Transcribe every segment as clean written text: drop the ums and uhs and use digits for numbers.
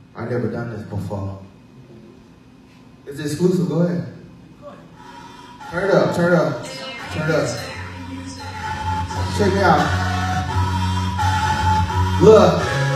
I never done this before. Is it exclusive? Go ahead. Turn it up, turn it up, turn it up. Check it out. Look.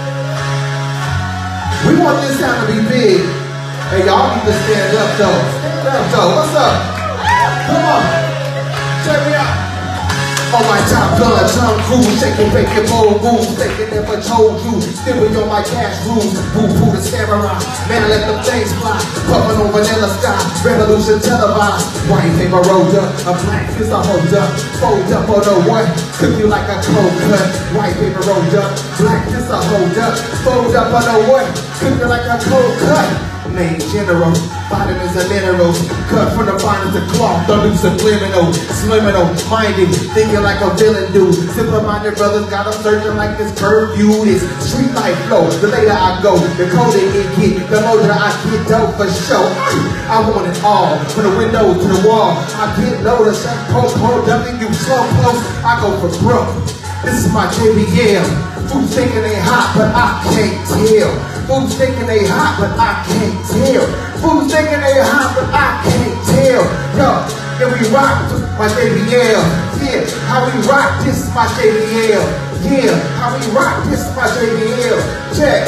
We want this sound to be big. Hey, y'all need to stand up though. Stand up though. What's up? Come on. Check me out. On my top gun, Tom Cruise, shaking, faking, bold moves, thinking never told you. Still with on my cash rules, boo-boo the samurai. Man, let them things fly, puffin' on vanilla sky. Revolution televised, white paper rolled up, a black fist I hold up, fold up on the what? Cook you like a cold cut. White paper rolled up, black fist I hold up, fold up on the what? Cook you like a cold cut. Main general, vitamins and minerals, cut from the finest of cloth, don't do subliminal, minded, thinking like a villain do. Simple-minded brothers got them searching like this curfew. This street life flow, the later I go, the colder it get, the more that I get dope for show. I want it all, from the window to the wall. I get low, the shut post, W so close, I go for broke. This is my JBL. Fools thinking they hot, but I can't tell. Fools thinking they hot, but I can't tell. Fools thinking they hot, but I can't tell. Yo, and we rock my JBL. Yeah, how we rock, this is my JBL. Yeah, how we rock, this is my JBL. Check.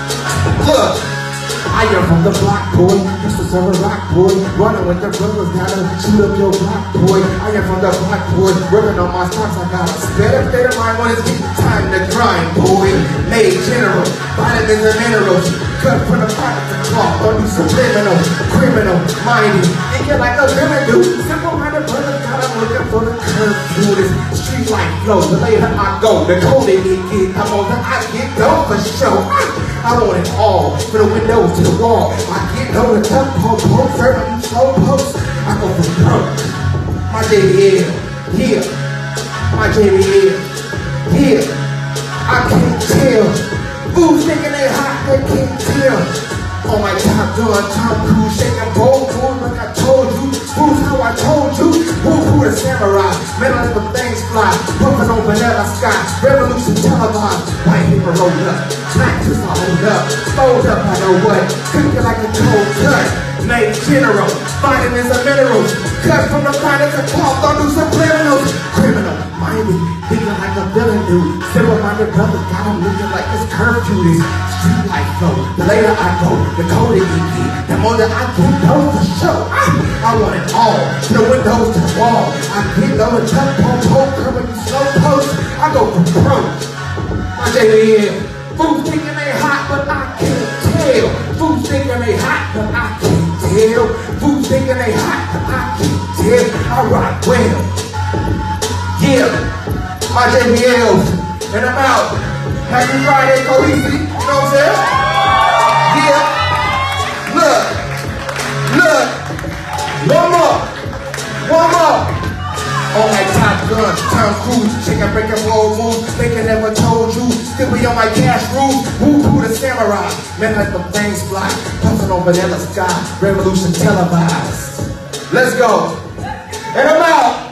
Look. I am from the block, boy. Used to serve a rock, boy. Running with the brothers, gotta shoot up your block, boy. I am from the block, boy. Working on my stocks, I got a state of mind when it's time to grind, boy. Made general, vitamins and minerals. Cut from the pocket to cloth, don't do subliminal, criminal, minded. Thinking like a villain do. Simple-minded brothers, got them looking for the curfew. This street life flow, the later I go, the colder it get. I'm on the I get dope for show. I want it all, from the windows to the wall. I get low the top, post, serving slow post. I go from broke. My JBL, here. My JBL, here. I can't tell. Fools thinking they hot, they can't tell. On my top gun, Tom Cruise, shaking bold moves like I told you. Fools how I told you. Woo-hoo the samurai, man let the things fly. Puffin' on vanilla sky, revolution televised. White paper rolled up, black just hold up. Fold up, I know what, cook you like a cold cut. Made general, vitamins and minerals. Cut from the finest of cloth, don't do subliminals. Criminal, minded, thinking like a villain do. Simple-minded brothers got them looking like this curfew. This street life flow, the later I go, the colder it get, the more that I get dope for show. I want it all, from the windows to the wall. I get low and tough, post, curving you slow post. I go from broke. My JBL. Fools thinking they hot, but I can't tell. Fools thinking they hot, but I can't tell. Fools thinking they hot, but I can't tell. I rock well. Yeah, my JBLs, and I'm out. Happy Friday, go easy. You know what I'm saying? Yeah. Look. One more. On my top gun, Tom Cruise, shaking, breaking, bold moves, thinking never told you. Still be on my cash rules, woo-hoo the samurai. Man, let them things fly, puffin' on vanilla sky, revolution televised. Let's go. And I'm out.